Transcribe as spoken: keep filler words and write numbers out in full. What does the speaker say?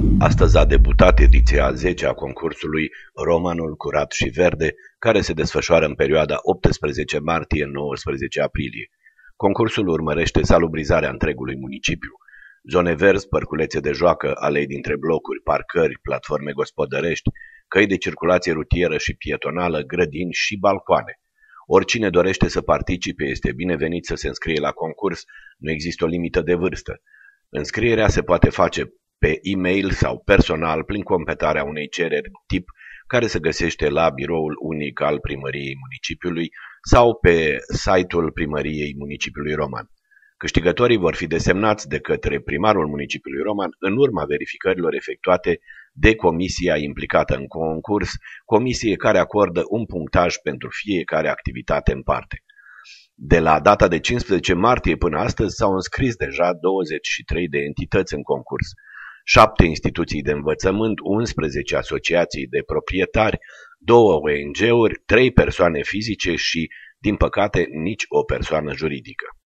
Astăzi a debutat ediția a zecea a concursului Romanul Curat și Verde, care se desfășoară în perioada optsprezece martie - nouăsprezece aprilie. Concursul urmărește salubrizarea întregului municipiu. Zone verzi, părculețe de joacă, alei dintre blocuri, parcări, platforme gospodărești, căi de circulație rutieră și pietonală, grădini și balcoane. Oricine dorește să participe este binevenit să se înscrie la concurs, nu există o limită de vârstă. Înscrierea se poate face pe e-mail sau personal prin completarea unei cereri tip care se găsește la biroul unic al Primăriei Municipiului sau pe site-ul Primăriei Municipiului Roman. Câștigătorii vor fi desemnați de către primarul Municipiului Roman în urma verificărilor efectuate de comisia implicată în concurs, comisie care acordă un punctaj pentru fiecare activitate în parte. De la data de cincisprezece martie până astăzi s-au înscris deja douăzeci și trei de entități în concurs, șapte instituții de învățământ, unsprezece asociații de proprietari, două O N G-uri, trei persoane fizice și, din păcate, nici o persoană juridică.